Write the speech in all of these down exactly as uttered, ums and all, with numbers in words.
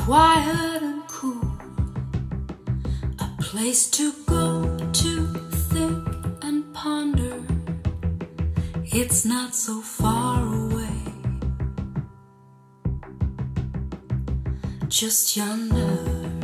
quiet and cool, a place to go to think and ponder. It's not so far away, just yonder.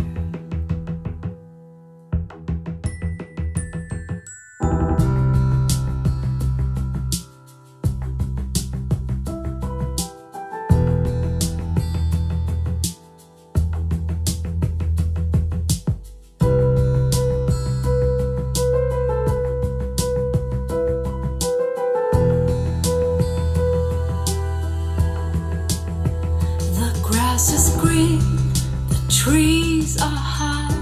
Is green, the trees are high,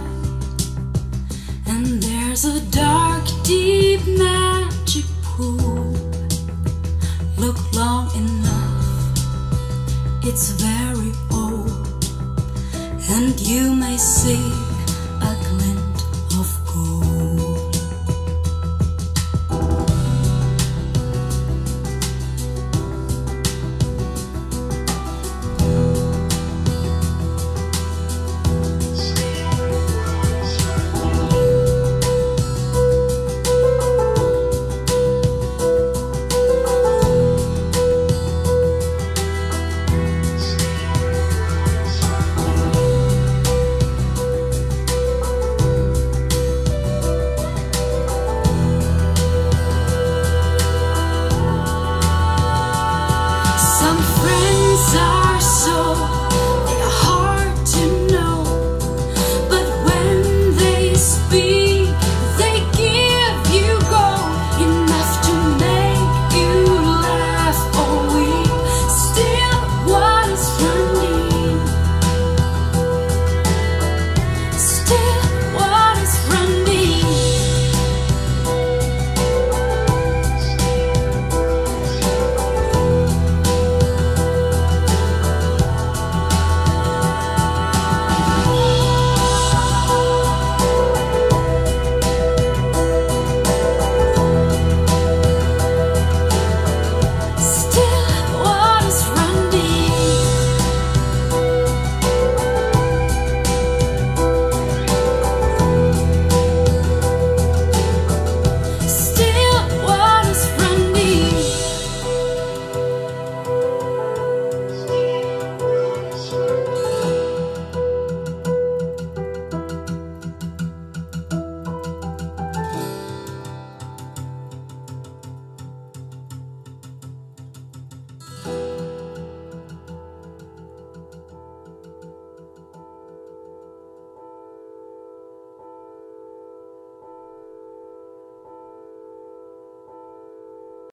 and there's a dark, deep magic pool. Look long enough, it's very old, and you may see